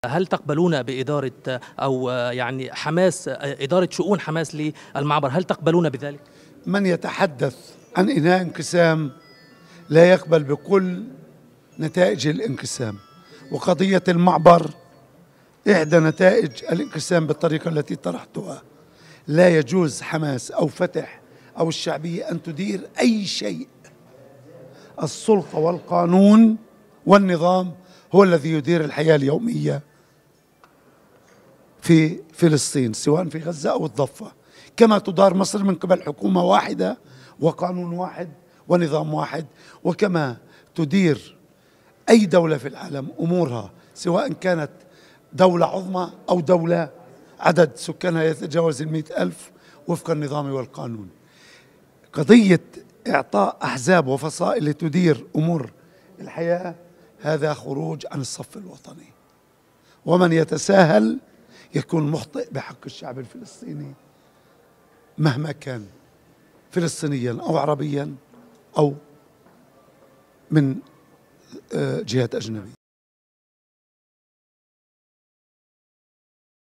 هل تقبلون بإدارة أو يعني حماس إدارة شؤون حماس للمعبر؟ هل تقبلون بذلك؟ من يتحدث عن إنهاء انقسام لا يقبل بكل نتائج الانقسام، وقضية المعبر إحدى نتائج الانقسام بالطريقة التي طرحتها. لا يجوز حماس أو فتح أو الشعبية أن تدير أي شيء. السلطة والقانون والنظام هو الذي يدير الحياة اليومية في فلسطين، سواء في غزة أو الضفة، كما تدار مصر من قبل حكومة واحدة وقانون واحد ونظام واحد، وكما تدير أي دولة في العالم أمورها، سواء كانت دولة عظمى أو دولة عدد سكانها يتجاوز 100,000 وفق النظام والقانون. قضية إعطاء أحزاب وفصائل لتدير أمور الحياة هذا خروج عن الصف الوطني، ومن يتساهل يكون مخطئ بحق الشعب الفلسطيني مهما كان، فلسطينيا أو عربيا أو من جهات أجنبية.